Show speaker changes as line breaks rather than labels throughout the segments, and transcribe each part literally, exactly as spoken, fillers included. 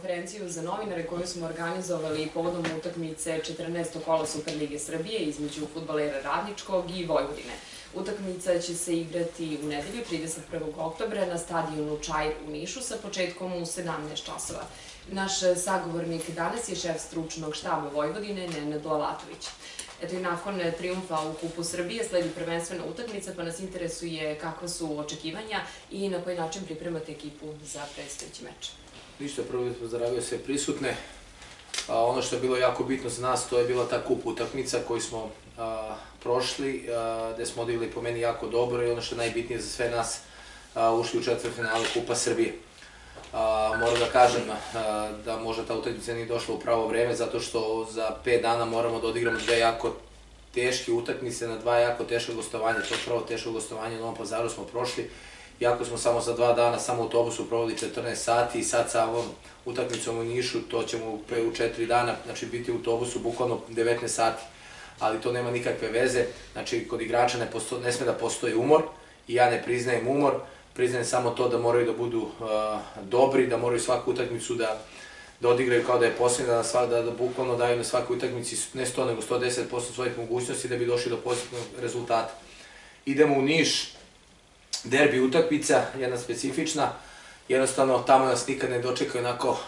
konferenciju za novinare koju smo organizovali povodom utakmice četrnaestog kola Superlige Srbije između fudbalera Radničkog i Vojvodine. Utakmica će se igrati u nedelju, trideset prvog oktobra, na stadionu Čair u Nišu sa početkom u sedamnaest časova. Naš sagovornik danas je šef stručnog štaba Vojvodine, Nenad Lalatović. Eto i nakon trijumfa u Kupu Srbije sledi prvenstvena utakmica, pa nas interesuje kakva su očekivanja i na koji način pripremate ekipu za predstojeći meč.
Ništa, prvo bih pozdravio sve prisutne. Ono što je bilo jako bitno za nas, to je bila ta kup utakmica koju smo prošli, gde smo odigrali po meni jako dobro i ono što je najbitnije za sve nas, ušli u četvrtfinale Kupa Srbije. Moram da kažem da možda ta utakmica nije došla u pravo vreme, zato što za pet dana moramo da odigramo dve jako teške utakmice na dva jako teška gostovanja. To prvo teško gostovanje u Novom Pazaru smo prošli, iako smo samo za dva dana samo u autobusu proveli četrnaest sati i sad sa ovom utakmicom u Nišu to ćemo u četiri dana, znači biti u autobusu bukvalno devetnaest sati, ali to nema nikakve veze, znači kod igrača ne sme da postoji umor i ja ne priznajem umor, priznajem samo to da moraju da budu dobri, da moraju svaku utakmicu da odigraju kao da je posljedna, da bukvalno daju na svakoj utakmici ne sto nego sto deset posto svojih mogućnosti da bi došli do pozitivnog rezultata. Idemo u Niš, derbi utakmica, jedna specifična, jednostavno tamo nas nikad ne dočekaju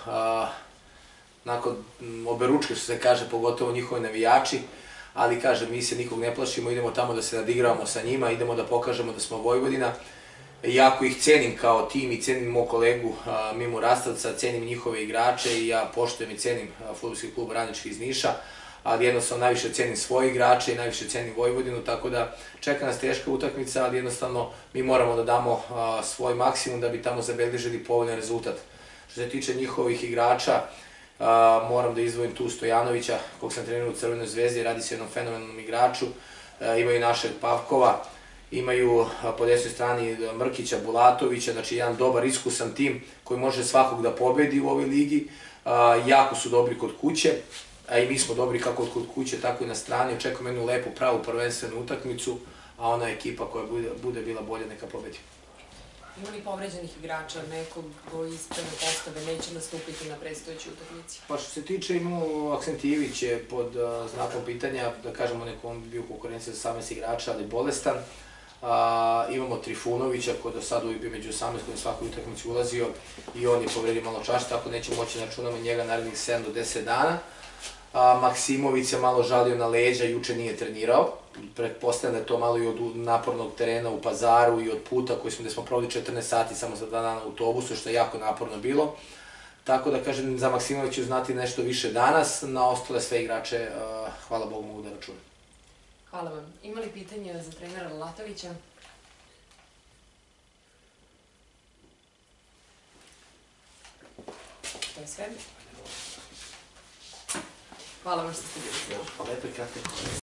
onako oberučke, što se kaže, pogotovo njihovi navijači, ali kažem, mi se nikog ne plašimo, idemo tamo da se nadigravamo sa njima, idemo da pokažemo da smo Vojvodina. Jako ih cenim kao tim i cenim mog kolegu Mimu Rastavca, cenim njihove igrače i ja poštujem i cenim fudbalski klub Radnički iz Niša, ali jednostavno najviše cenim svoje igrače i najviše cenim Vojvodinu, tako da čeka nas teška utakmica, ali jednostavno mi moramo da damo svoj maksimum da bi tamo zabeležili povoljan rezultat. Što se tiče njihovih igrača, moram da izdvojim tu Stojanovića, kog sam trenirao u Crvenoj zvezdi, radi se o jednom fenomenalnom igraču, imaju našeg Pavkova, imaju po desnoj strani Mrkića, Bulatovića, znači jedan dobar, iskusan tim koji može svakog da pobedi u ovoj ligi, jako su dobri kod kuće, a i mi smo dobri kako kod kuće, tako i na strani, očekujem jednu lepu, pravu, prvenstvenu utakmicu, a ona ekipa koja bude bila bolja neka pobedi.
Ima li povređenih igrača, nekog koji iz prve postave neće nastupiti na predstojećoj utakmici?
Pa što se tiče, imamo Aksentijević je pod znakom pitanja, da kažemo nekom bio konkurencija za osamnaest igrača, ali bolestan. Imamo Trifunovića koji do sada uvijek bio među osamnaest koji je svakoj utakmici ulazio i on je povredio malo čašće, tako nećemo moći da računamo njega narednih sedam do deset dana. Maksimović se malo žalio na leđa, juče nije trenirao. Pretpostavljam da je to malo i od napornog terena u Pazaru i od puta gde smo proveli četrnaest sati samo za dva dana u autobusu, što je jako naporno bilo. Tako da kažem, za Maksimovića ću znati nešto više danas, na ostale sve igrače, hvala Bogu, mogu da računam.
Hvala vam. Ima li pitanja za trenera Lalatovića? To je sve. Hvala vam što ste bili s nama.
Lepo i kratko.